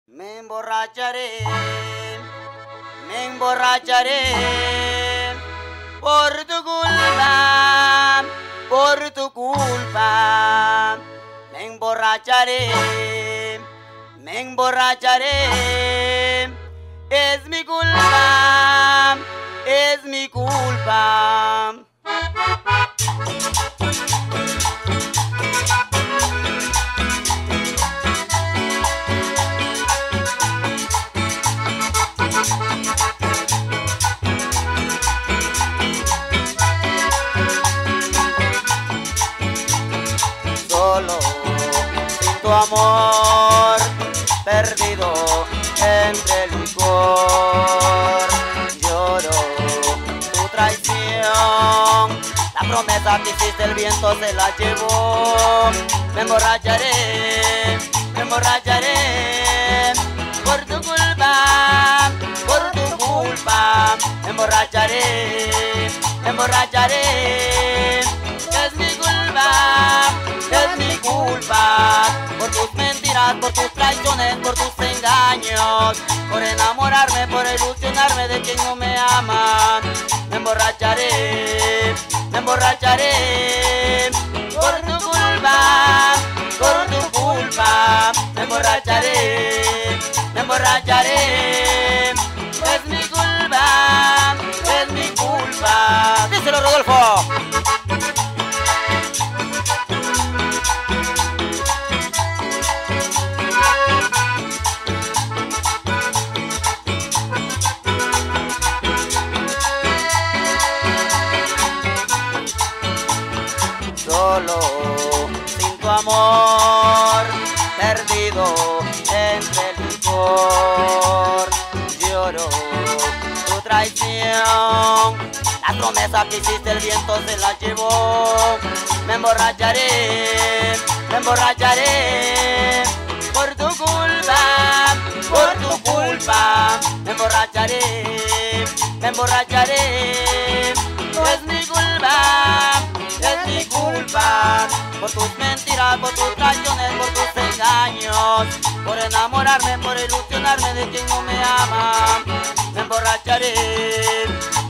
Me emborracharé por tu culpa. Me emborracharé, es mi culpa, es mi culpa. Solo sin tu amor, perdido entre el licor, lloro tu traición. La promesa que hiciste el viento se la llevó. Me emborracharé por tu culpa, por tu culpa. Me emborracharé, es mi culpa, por tus mentiras, por tus traiciones, por tus engaños, por enamorarme, por ilusionarme de quien no me ama. Me emborracharé por tu culpa, por tu culpa. Me emborracharé, es mi culpa. Díselo, Rodolfo. Solo sin tu amor, perdido entre el licor, lloro tu traición. La promesa que hiciste el viento se la llevó. Me emborracharé por tu culpa, por tu culpa. Me emborracharé, es mi culpa, por tus mentiras, por tus traiciones, por tus engaños, por enamorarme, por ilusionarme de quien no me ama. Me emborracharé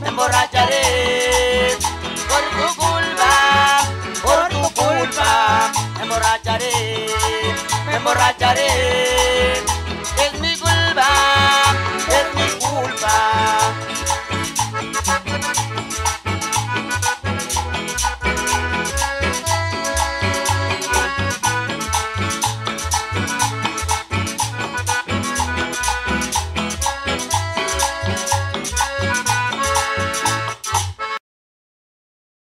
por tu culpa, por tu culpa. Me emborracharé